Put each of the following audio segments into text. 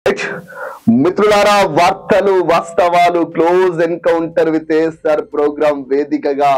మిత్రులారా, వార్తలు వాస్తవాలు close encounter with ASR programme వేదికగా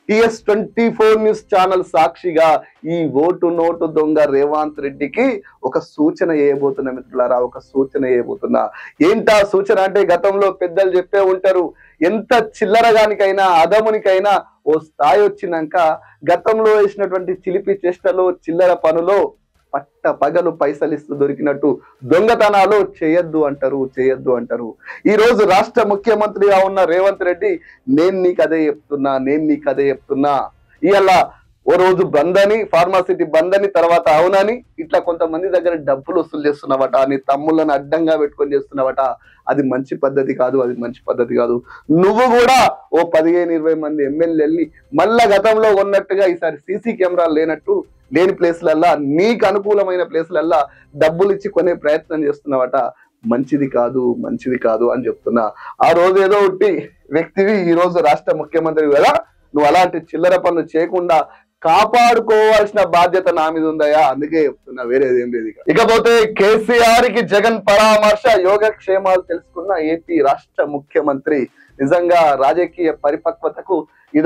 TS24 న్యూస్ ఛానల్ సాక్షిగా ఈ ఓటు నోటు దొంగ రేవంత్ రెడ్డికి ఒక సూచన చేయబోతున్నా మిత్రులారా, ఒక సూచన చేయబోతున్నా. ఏంటా సూచన అంటే, గతంలో పెద్దలు చెప్పే ఉంటారు, ఎంత చిల్లరగానికైనా అదమునికైనా ఓ స్థాయి వచ్చినాక గతంలో వేసినటువంటి చిలిపి చేష్టలు చిల్లర పనులో పట్ట పగలు పైసలు ఇస్తూ దొరికినట్టు దొంగతనాలు చేయొద్దు అంటారు. ఈ రోజు రాష్ట్ర ముఖ్యమంత్రిగా ఉన్న రేవంత్ రెడ్డి నేను నీకు అదే చెప్తున్నా. ఇవాళ ఓ రోజు బంద్ అని, ఫార్మాసిటీ బంద్ అని, తర్వాత అవునని ఇట్లా కొంతమంది దగ్గర డబ్బులు వసూలు చేస్తున్నావట, నీ తమ్ముళ్ళని అడ్డంగా పెట్టుకొని చేస్తున్నావట. అది మంచి పద్ధతి కాదు. నువ్వు కూడా ఓ 15-20 మంది ఎమ్మెల్యేల్ని మళ్ళా గతంలో ఉన్నట్టుగా ఈసారి సీసీ కెమెరాలు లేని ప్లేస్లల్లా, నీకు అనుకూలమైన ప్లేస్లల్లా డబ్బులు ఇచ్చి కొనే ప్రయత్నం చేస్తున్నావట. మంచిది కాదు అని చెప్తున్నా. ఆ రోజు ఏదో ఒకటి వ్యక్తివి, ఈ రోజు రాష్ట్ర ముఖ్యమంత్రి కదా, నువ్వు అలాంటి చిల్లర పనులు చేయకుండా కాపాడుకోవాల్సిన బాధ్యత నా మీద ఉందయా, అందుకే చెప్తున్నా, వేరేదేం లేదు. ఇకపోతే కేసీఆర్ కి జగన్ పరామర్శ, యోగక్షేమాలు తెలుసుకున్న ఏపీ రాష్ట్ర ముఖ్యమంత్రి. నిజంగా రాజకీయ పరిపక్వతకు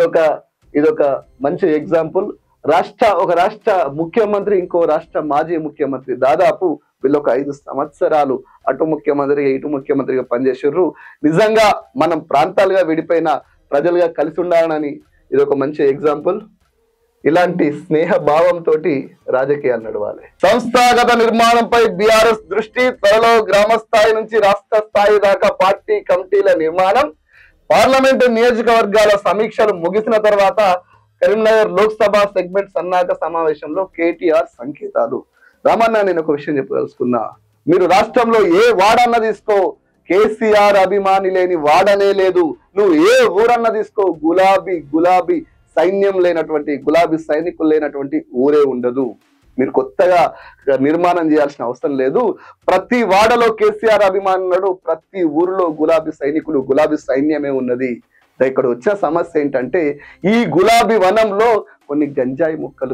ఇదొక మంచి ఎగ్జాంపుల్. ఒక రాష్ట్ర ముఖ్యమంత్రి, ఇంకో రాష్ట్ర మాజీ ముఖ్యమంత్రి, దాదాపు వీళ్ళు ఒక 5 సంవత్సరాలు అటు ముఖ్యమంత్రిగా ఇటు ముఖ్యమంత్రిగా పనిచేసారు. నిజంగా మనం ప్రాంతాలుగా విడిపోయిన ప్రజలుగా కలిసి ఉండాలని ఇదొక మంచి ఎగ్జాంపుల్. ఇలాంటి స్నేహ భావంతో రాజకీయాలు నడవాలి. సంస్థాగత నిర్మాణంపై బీఆర్ఎస్ దృష్టి, త్వరలో గ్రామ స్థాయి నుంచి రాష్ట్ర స్థాయి దాకా పార్టీ కమిటీల నిర్మాణం. పార్లమెంటు నియోజకవర్గాల సమీక్షలు ముగిసిన తర్వాత కరీంనగర్ లోక్సభ సెగ్మెంట్ సన్నాహక సమావేశంలో కేటీఆర్ సంకేతాలు. రామన్న, నేను ఒక విషయం చెప్పదలుచుకున్నా. మీరు రాష్ట్రంలో ఏ వాడన్న తీసుకో, కేసీఆర్ అభిమాని లేని వాడనే లేదు. నువ్వు ఏ ఊరన్న తీసుకో, గులాబీ సైన్యం లేనటువంటి, గులాబీ సైనికులు లేనటువంటి ఊరే ఉండదు. మీరు కొత్తగా నిర్మాణం చేయాల్సిన అవసరం లేదు. ప్రతి వాడలో కేసీఆర్ అభిమాని ఉన్నాడు, ప్రతి ఊరిలో గులాబీ సైనికులు, గులాబీ సైన్యమే ఉన్నది. ఇక్కడ వచ్చిన సమస్య ఏంటంటే, ఈ గులాబీ వనంలో కొన్ని గంజాయి మొక్కలు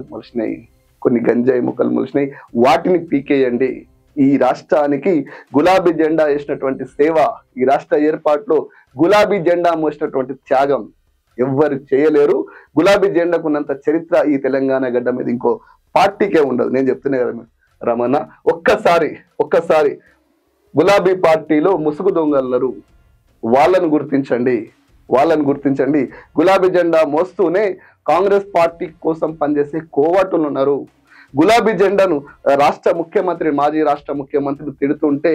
మొలిచినాయి. వాటిని పీకేయండి. ఈ రాష్ట్రానికి గులాబీ జెండా వేసినటువంటి సేవ, ఈ రాష్ట్ర ఏర్పాటులో గులాబీ జెండా మోసినటువంటి త్యాగం ఎవ్వరు చేయలేరు. గులాబీ జెండాకు ఉన్నంత చరిత్ర ఈ తెలంగాణ గడ్డ మీద ఇంకో పార్టీకే ఉండదు. నేను చెప్తున్నా కదా రమణ, ఒక్కసారి గులాబీ పార్టీలో ముసుగు దొంగలున్నారు, వాళ్ళను గుర్తించండి. గులాబీ జెండా మోస్తూనే కాంగ్రెస్ పార్టీ కోసం పనిచేసే కోవటులు ఉన్నారు. గులాబీ జెండాను మాజీ రాష్ట్ర ముఖ్యమంత్రి తిడుతుంటే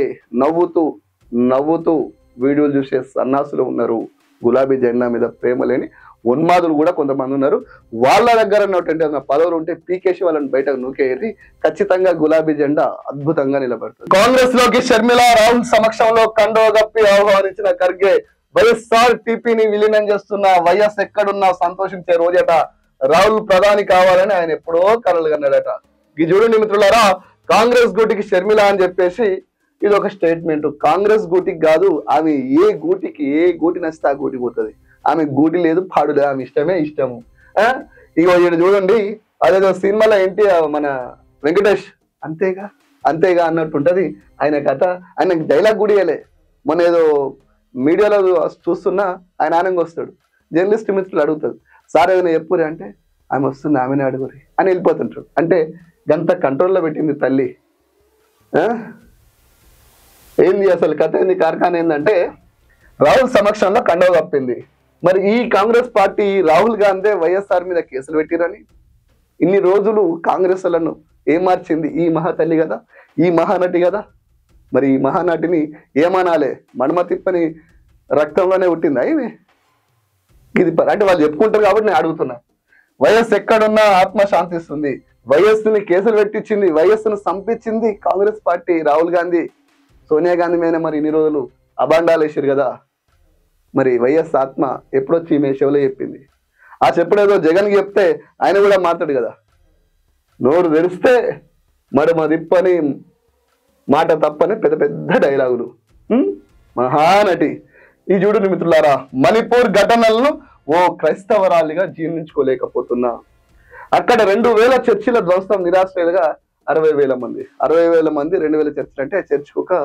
నవ్వుతూ వీడియోలు చూసే సన్నాసులు ఉన్నారు. గులాబీ జెండా మీద ప్రేమ లేని ఉన్మాదులు కూడా కొంతమంది ఉన్నారు. వాళ్ళ దగ్గర ఉన్నటువంటి పదవులు ఉంటే పీకేసి వాళ్ళని బయటకు నూకేరి ఖచ్చితంగా గులాబీ జెండా అద్భుతంగా నిలబడుతుంది. కాంగ్రెస్ లోకి షర్మిల, రాహుల్ సమక్షంలో కండువా కప్పి ఆహ్వానించిన ఖర్గే. వైఎస్ఆర్ టీపీని విలీనం చేస్తున్న వైఎస్ ఎక్కడున్నా సంతోషించే రోజట. రాహుల్ ప్రధాని కావాలని ఆయన ఎప్పుడో కలలు కన్నాడట. ఇది చూడండి మిత్రులారా, కాంగ్రెస్ గూటికి షర్మిల అని చెప్పేసి ఇది ఒక స్టేట్మెంట్. కాంగ్రెస్ గూటికి కాదు, ఆమె ఏ గూటి నచ్చితే ఆ గూటి పోతుంది. ఆమె గూటి లేదు, పాడు లేదు, ఆమె ఇష్టము. ఇగో ఈయన చూడండి, అదేదో సినిమాలో ఏంటి మన వెంకటేష్ అంతేగా అన్నట్టుంటది ఆయన కథ. ఆయనకి డైలాగ్ కూడా ఇవ్వలే. మొన్న ఏదో మీడియాలో చూస్తున్నా ఆయన ఆనందంగా వస్తాడు. జర్నలిస్ట్ మిత్రులు అడుగుతాడు, సార్ ఏదైనా చెప్పురే అంటే, ఆమె వస్తుంది, ఆమెనే అడుగురి అని వెళ్ళిపోతుంటాడు. అంటే గంత కంట్రోల్లో పెట్టింది తల్లి. ఏంది అసలు కథ ఏంది, కార్ఖానా ఏంటంటే, రాహుల్ సమక్షంలో కండువా కప్పింది. మరి ఈ కాంగ్రెస్ పార్టీ రాహుల్ గాంధీ వైఎస్ఆర్ మీద కేసులు పెట్టిరని ఇన్ని రోజులు కాంగ్రెస్ లను ఏమార్చింది ఈ మహాతల్లి కదా, ఈ మహానటి కదా. మరి ఈ మహానటిని ఏమనాలే, మడమ తిప్పని రక్తంలోనే పుట్టిందా ఇవి? ఇది అంటే వాళ్ళు చెప్పుకుంటారు కాబట్టి నేను అడుగుతున్నా. వైఎస్ ఎక్కడున్నా ఆత్మ శాంతిస్తుంది. వైఎస్ని కేసులు పెట్టించింది, వైఎస్ను సంపించింది కాంగ్రెస్ పార్టీ. రాహుల్ గాంధీ, సోనియా గాంధీ మీద మరి ఇన్ని రోజులు అబాండాలు వేసారు కదా. మరి వైఎస్ ఆత్మ ఎప్పుడొచ్చి ఈమె చెవులో చెప్పింది. ఆ చెప్పుడేదో జగన్కి చెప్తే ఆయన కూడా మాట్లాడు కదా. నోరు తెరిస్తే మడమ తిప్పని, మాట తప్పని పెద్ద డైలాగులు. మహానటి. ఈ చూడండి మిత్రులారా, మణిపూర్ ఘటనలను ఓ క్రైస్తవరాలిగా జీర్ణించుకోలేకపోతున్నా. అక్కడ 2000 చర్చిల ధ్వంసం నిరాశ్రయులుగా 60,000 మంది 20,000 చర్చిలు అంటే చర్చికి ఒక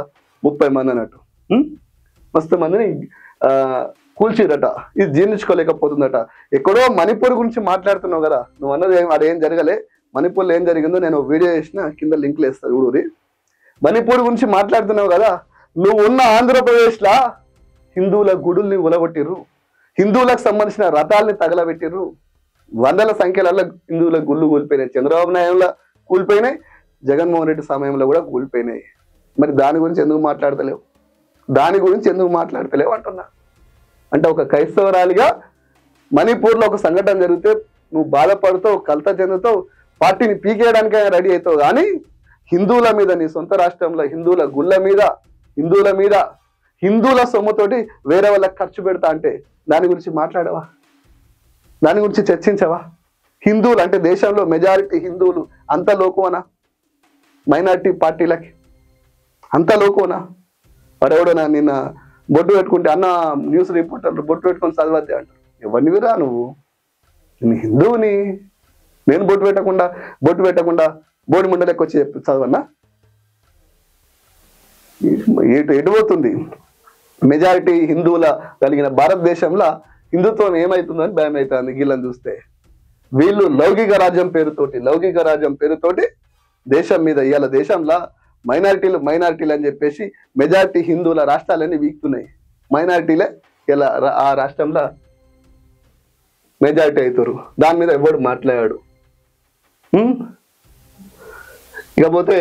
30 మంది అన్నట్టు. మస్తు మందిని కూల్చిరట. ఇది జీర్ణించుకోలేకపోతుందట. ఎక్కడో మణిపూర్ గురించి మాట్లాడుతున్నావు కదా, నువ్వు అన్నది అదేం జరగలే. మణిపూర్లో ఏం జరిగిందో నేను వీడియో చేసిన, కింద లింక్లు వేస్తాను ఊరి. మణిపూర్ గురించి మాట్లాడుతున్నావు కదా, నువ్వు ఉన్న ఆంధ్రప్రదేశ్లా హిందువుల గుడుల్ని ఉలగొట్టిర్రు, హిందువులకు సంబంధించిన రథాలని తగలబెట్టిర్రు, వందల సంఖ్యలలో హిందువుల గుళ్ళు కూలిపోయినాయి. చంద్రబాబు నాయుడులో కూలిపోయినాయి, జగన్మోహన్ రెడ్డి సమయంలో కూడా కూలిపోయినాయి. మరి దాని గురించి ఎందుకు మాట్లాడతలేవు? దాని గురించి ఎందుకు మాట్లాడతలేవు అంటున్నా. అంటే ఒక క్రైస్తవరాలిగా మణిపూర్లో ఒక సంఘటన జరిగితే నువ్వు బాధపడుతావు, కలత చెందుతావు, పార్టీని పీకేయడానికైనా రెడీ అవుతావు. కానీ హిందువుల మీద, నీ సొంత రాష్ట్రంలో హిందువుల గుళ్ళ మీద, హిందువుల సొమ్ముతోటి వేరే వాళ్ళకి ఖర్చు పెడతా అంటే దాని గురించి మాట్లాడవా? దాని గురించి చర్చించవా? హిందువులు అంటే దేశంలో మెజారిటీ హిందువులు అంత లోకువనా? మైనారిటీ పార్టీలకి అంత లోకువనా? వాడెవడనా నిన్న బొట్టు పెట్టుకుంటే అన్న న్యూస్ రిపోర్టర్లు బొట్టు పెట్టుకొని చదవద్దే అంటారు. ఎవరిని విరా నువ్వు? నేను హిందువుని, నేను బొట్టు పెట్టకుండా బోడి ముండలకి వచ్చి చదవన్నా? ఎటు పోతుంది? మెజారిటీ హిందువుల కలిగిన భారతదేశంలో హిందుత్వం ఏమవుతుందని భయం అవుతుంది వీళ్ళని చూస్తే. వీళ్ళు లౌకిక రాజ్యం పేరుతోటి దేశం మీద, ఇవాళ దేశంలో మైనారిటీలు అని చెప్పేసి మెజారిటీ హిందువుల రాష్ట్రాలన్నీ వీక్తున్నాయి. మైనారిటీలే ఇలా ఆ రాష్ట్రంలో మెజారిటీ అవుతారు. దాని మీద ఎవడు మాట్లాడాడు. ఇకపోతే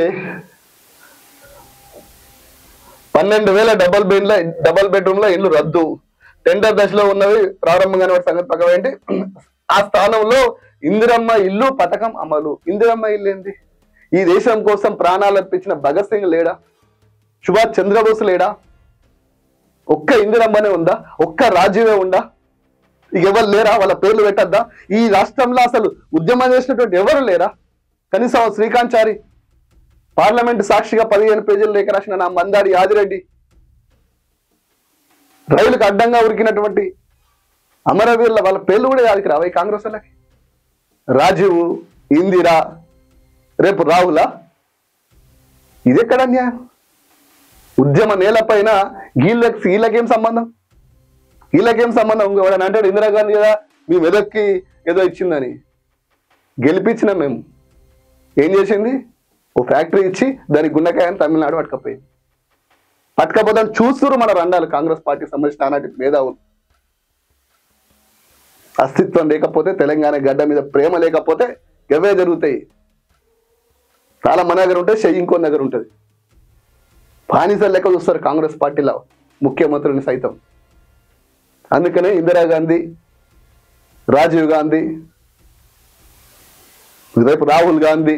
12,000 డబల్ బెడ్రూమ్ల ఇల్లు రద్దు, టెండర్ దశలో ఉన్నవి ప్రారంభంగానే సంగతి పక్కన ఏంటి. ఆ స్థానంలో ఇందిరమ్మ ఇల్లు పథకం అమలు. ఇందిరమ్మ ఇల్లు ఏంది? ఈ దేశం కోసం ప్రాణాలు అర్పించిన భగత్ సింగ్ లేడా? సుభాష్ చంద్రబోస్ లేడా? ఒక్క ఇందిరమ్మనే ఉందా? ఒక్క రాజీవే ఉందా? ఇక ఎవరు లేరా? వాళ్ళ పేర్లు పెట్టద్దా? ఈ రాష్ట్రంలో అసలు ఉద్యమం చేసినటువంటి ఎవరు లేరా? కనీసం శ్రీకాంత్ చారి, పార్లమెంట్ సాక్షిగా 15 పేజీలు లేఖ రాసిన నా మందాడి ఆదిరెడ్డి, రైలుకు అడ్డంగా ఉరికినటువంటి అమరవీరుల వాళ్ళ పేర్లు కూడా యాదికి రావు ఈ కాంగ్రెస్ వాళ్ళకి. రాజీవ్, ఇందిరా, రేపు రాహులా? ఇదెక్కడ న్యాయం? ఉద్యమ నేలపైన వీళ్ళకేం సంబంధం? ఇంకోవాడని అంటాడు ఇందిరాగాంధీ కదా మీ మెదక్కి ఏదో ఇచ్చిందని. గెలిపించిన మేము ఏం చేసింది? ఓ ఫ్యాక్టరీ ఇచ్చి దానికి గుండెకాయని తమిళనాడు పట్టుకపోతే చూస్తున్నారు మన రండాలు కాంగ్రెస్ పార్టీకి సంబంధించిన ఆనాటి మేధావులు. అస్తిత్వం లేకపోతే, తెలంగాణ గడ్డ మీద ప్రేమ లేకపోతే గవే జరుగుతాయి. చాలా మన దగ్గర ఉంటే చెయ్యి ఇంకో దగ్గర ఉంటుంది. బానిసల లెక్క చూస్తారు కాంగ్రెస్ పార్టీలో ముఖ్యమంత్రిని సైతం. అందుకనే ఇందిరాగాంధీ, రాజీవ్ గాంధీ, రేపు రాహుల్ గాంధీ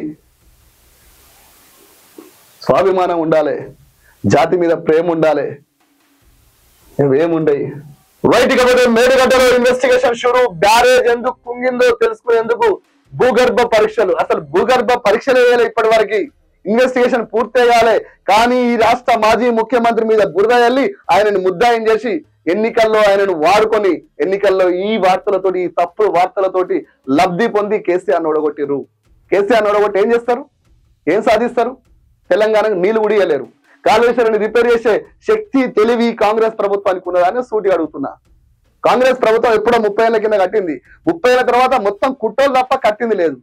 స్వాభిమానం ఉండాలి, జాతి మీద ప్రేమ ఉండాలి. ఇవేముండయి. రైట్. కాబట్టి మేడిగడ్డలో ఇన్వెస్టిగేషన్ షురు. బ్యారేజ్ ఎందుకు కుంగిందో తెలుసుకునేందుకు భూగర్భ పరీక్షలు. అసలు భూగర్భ పరీక్షలు వేయాలి. ఇప్పటి వరకు ఇన్వెస్టిగేషన్ పూర్తయ్యాలి. కానీ ఈ రాష్ట్ర మాజీ ముఖ్యమంత్రి మీద బురద వెళ్ళి ఆయనను ముద్దాయం చేసి ఎన్నికల్లో ఆయనను వాడుకొని ఎన్నికల్లో ఈ వార్తలతోటి, ఈ తప్పుడు వార్తలతోటి లబ్ధి పొంది కేసీఆర్ ఓడగొట్టిర్రు. కేసీఆర్ ఓడగొట్టి ఏం చేస్తారు? ఏం సాధిస్తారు? తెలంగాణకు నీళ్లు ఉడియలేరు. కాళేశ్వరాన్ని రిపేర్ చేసే శక్తి, తెలివి కాంగ్రెస్ ప్రభుత్వానికి ఉన్నదని సూటి అడుగుతున్నా. కాంగ్రెస్ ప్రభుత్వం ఎప్పుడో 30 ఏళ్ల కింద కట్టింది. 30 ఏళ్ల తర్వాత మొత్తం కుట్రోలు తప్ప కట్టింది లేదు.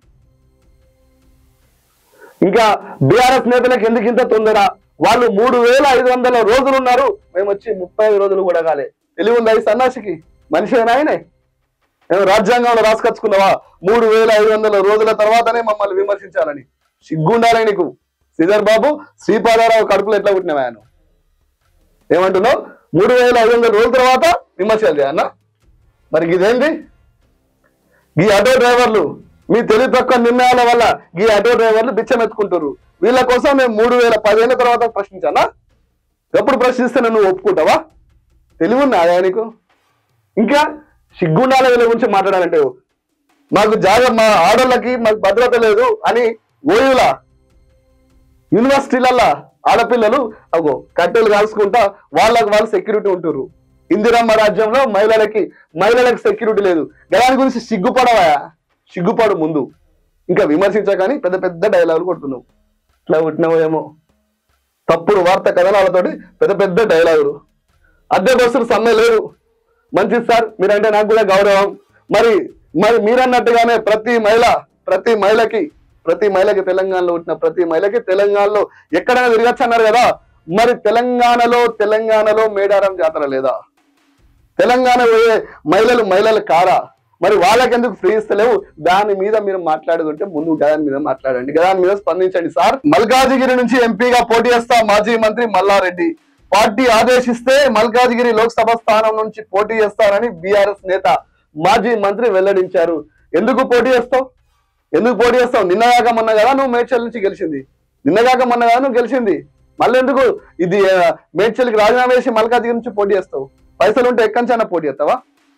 ఇంకా బీఆర్ఎస్ నేతలకు ఎందుకు ఇంత తొందర? వాళ్ళు 3,500 రోజులు ఉన్నారు, మేము వచ్చి 35 రోజులు కూడా కాలే. తెలివి ఉందా ఈ సన్నాసికి? మనిషి ఆయనే రాజ్యాంగంలో రాసుకొచ్చుకున్నావా 3,500 రోజుల తర్వాతనే మమ్మల్ని విమర్శించాలని? సిగ్గుండాలి నీకు. శ్రీధర్ బాబు, శ్రీపాదారావు కడుపులో ఎట్లా పుట్టినవా? ఆయన ఏమంటున్నావు? 3,500 రోజుల తర్వాత విమర్శలు అన్న. మరి ఇదేంటి? ఈ ఆటో డ్రైవర్లు మీ తెలివి తక్కువ నిర్ణయాల వల్ల ఈ ఆటో డ్రైవర్లు బిచ్చమెత్తుకుంటారు. వీళ్ళ కోసం మేము 3,010 ఏళ్ల తర్వాత ప్రశ్నించానా? ఎప్పుడు ప్రశ్నిస్తే నువ్వు ఒప్పుకుంటావా? తెలివి ఉన్నా ఆయనకు? ఇంకా సిగ్గుండాల వీళ్ళ గురించి మాట్లాడాలంటే మాకు మా ఆడోళ్ళకి మాకు భద్రత లేదు అని ఓయులా యూనివర్సిటీలల్లా ఆడపిల్లలు అగో కట్టెలు కాల్చుకుంటా వాళ్ళకి వాళ్ళు సెక్యూరిటీ ఉంటున్నారు. ఇందిరమ్మ రాజ్యంలో మహిళలకు సెక్యూరిటీ లేదు. దాని గురించి సిగ్గుపడవా? సిగ్గుపడు ముందు. ఇంకా విమర్శించకని పెద్ద పెద్ద డైలాగులు కొడుతున్నావు. ఇట్లా కొట్టినావో ఏమో. తప్పుడు వార్త కథనాలతోటి పెద్ద పెద్ద డైలాగులు. అద్దె బస్సులు సమ్మె లేదు, మంచిది సార్, మీరంటే నాకు కూడా గౌరవం. మరి మరి మీరన్నట్టుగానే ప్రతి మహిళకి తెలంగాణలో పుట్టిన ప్రతి మహిళకి తెలంగాణలో ఎక్కడైనా తిరగచ్చు అన్నారు కదా. మరి తెలంగాణలో మేడారం జాతర లేదా? తెలంగాణ పోయే మహిళలు కారా? మరి వాళ్ళకెందుకు ఫ్రీ ఇస్తలేవు? దాని మీద మీరు మాట్లాడుతుంటే ముందు దాని మీద మాట్లాడండి, దాని మీద స్పందించండి సార్. మల్కాజిగిరి నుంచి ఎంపీగా పోటీ చేస్తా మాజీ మంత్రి మల్లారెడ్డి. పార్టీ ఆదేశిస్తే మల్కాజిగిరి లోక్సభ స్థానం నుంచి పోటీ చేస్తారని బీఆర్ఎస్ నేత మాజీ మంత్రి వెల్లడించారు. ఎందుకు పోటీ చేస్తావు? నిన్నగాక మొన్న కదా నువ్వు మేడ్చల్ నుంచి గెలిచింది. మళ్ళీ ఎందుకు ఇది మేడ్చల్కి రాజీనామా చేసి మల్కాజిగిరి నుంచి పోటీ చేస్తావు? పైసలు ఉంటే ఎక్కడి నుంచి పోటీ చేస్తావా?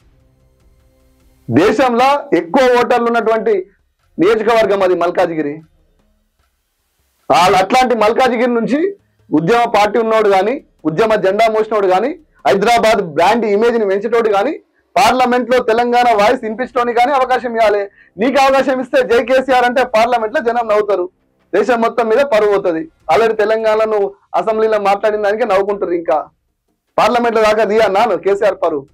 దేశంలో ఎక్కువ ఓటర్లు ఉన్నటువంటి నియోజకవర్గం అది మల్కాజిగిరి. అట్లాంటి మల్కాజిగిరి నుంచి ఉద్యమ పార్టీ ఉన్నోడు కానీ, ఉద్యమ జెండా మోసినోడు కానీ, హైదరాబాద్ బ్రాండ్ ఇమేజ్ ని పెంచేటోడు కానీ, పార్లమెంట్ లో తెలంగాణ వాయిస్ వినిపించడానికి కానీ అవకాశం ఇవ్వాలి. నీకు అవకాశం ఇస్తే జై కేసీఆర్ అంటే పార్లమెంట్ లో జనం నవ్వుతారు, దేశం మొత్తం మీద పరువు అవుతుంది. ఆల్రెడీ తెలంగాణలో అసెంబ్లీలో మాట్లాడిన దానికి నవ్వుకుంటారు. ఇంకా పార్లమెంట్ లో దాకా దియన్నాను కేసీఆర్ పరువు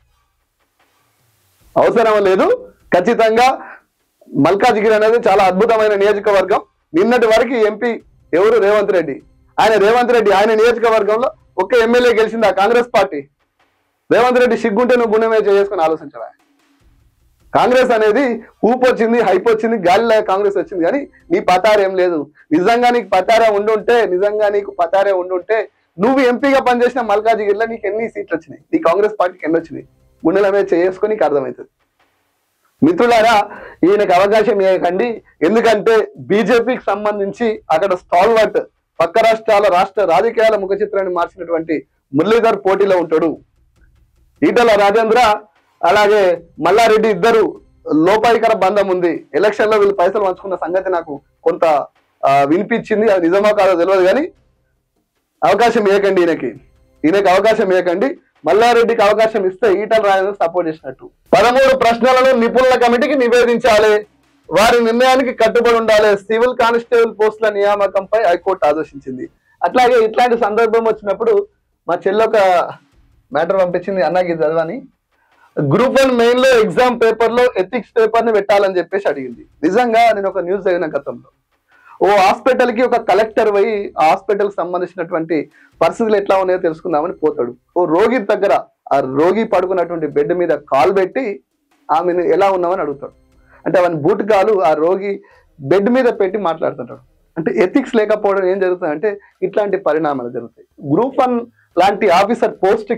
అవసరం లేదు. ఖచ్చితంగా మల్కాజిగిరి అనేది చాలా అద్భుతమైన నియోజకవర్గం. నిన్నటి వరకు ఎంపీ ఎవరు? రేవంత్ రెడ్డి. ఆయన నియోజకవర్గంలో ఒక్క ఎమ్మెల్యే గెలిచింది ఆ కాంగ్రెస్ పార్టీ. రేవంత్ రెడ్డి సిగ్గుంటే నువ్వు గుండె చేసుకుని ఆలోచించవా? కాంగ్రెస్ అనేది ఊపు వచ్చింది, హైప్ వచ్చింది, గాలిలో కాంగ్రెస్ వచ్చింది, కానీ నీ పతారేం లేదు. నిజంగా నీకు పతారే ఉండుంటే నువ్వు ఎంపీగా పనిచేసిన మల్కాజిగిరిలో నీకు ఎన్ని సీట్లు వచ్చినాయి? నీ కాంగ్రెస్ పార్టీకి ఎన్ని వచ్చినాయి? గుండెల మీద చేసుకొని నీకు అర్థమవుతుంది. మిత్రులారా, ఈయనకు అవకాశం ఇవ్వకండి. ఎందుకంటే బీజేపీకి సంబంధించి అక్కడ స్టాల్వర్ట్, పక్క రాష్ట్ర రాజకీయాల ముఖ చిత్రాన్ని మార్చినటువంటి మురళీధర్ పోటీలో ఉంటాడు. ఈటల రాజేంద్ర అలాగే మల్లారెడ్డి ఇద్దరు లోపాయికర బంధం ఉంది. ఎలక్షన్ లో వీళ్ళు పైసలు పంచుకున్న సంగతి నాకు కొంత వినిపించింది. అది నిజమో కాదో తెలియదు, కానీ అవకాశం ఇవ్వకండి ఈయనకి అవకాశం ఇవ్వకండి. మల్లారెడ్డికి అవకాశం ఇస్తే ఈటల రాజేంద్ర సపోర్ట్ చేసినట్టు. 13 ప్రశ్నలను నిపుణుల కమిటీకి నివేదించాలి, వారి నిర్ణయానికి కట్టుబడి ఉండాలి. సివిల్ కానిస్టేబుల్ పోస్టుల నియామకంపై హైకోర్టు ఆదేశించింది. అట్లాగే ఇట్లాంటి సందర్భం వచ్చినప్పుడు మా చెల్లొక మ్యాటర్ పంపించింది, అన్నకి చదవని. గ్రూప్ 1 మెయిన్ లో ఎగ్జామ్ పేపర్ లో ఎథిక్స్ పేపర్ ని పెట్టాలని చెప్పేసి అడిగింది. నిజంగా నేను ఒక న్యూస్ చదివిన గతంలో, ఓ హాస్పిటల్ కి ఒక కలెక్టర్ పోయి ఆ హాస్పిటల్ కి సంబంధించినటువంటి పరిస్థితులు ఎట్లా ఉన్నాయో తెలుసుకుందామని పోతాడు. ఓ రోగి దగ్గర ఆ రోగి పడుకున్నటువంటి బెడ్ మీద కాలు పెట్టి ఆమెను ఎలా ఉన్నామని అడుగుతాడు. అంటే అవన్నీ బూట్ కాలు ఆ రోగి బెడ్ మీద పెట్టి మాట్లాడుతుంటాడు. అంటే ఎథిక్స్ లేకపోవడం ఏం జరుగుతుందంటే ఇట్లాంటి పరిణామాలు జరుగుతాయి. గ్రూప్ 1 లాంటి ఆఫీసర్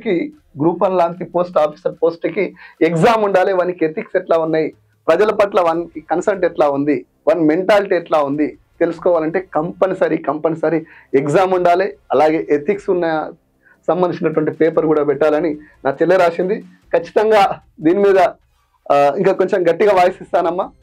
పోస్ట్ కి ఎగ్జామ్ ఉండాలి. వానికి ఎథిక్స్ ఎట్లా ఉన్నాయి, ప్రజల పట్ల వానికి కన్సర్ట్ ఎట్లా ఉంది, వాని మెంటాలిటీ ఎట్లా ఉంది తెలుసుకోవాలంటే కంపల్సరీ ఎగ్జామ్ ఉండాలి. అలాగే ఎథిక్స్ ఉన్న సంబంధించినటువంటి పేపర్ కూడా పెట్టాలని నా చెల్లె రాసింది. ఖచ్చితంగా దీని మీద ఇంకా కొంచెం గట్టిగా వాయిస్ ఇస్తానమ్మా.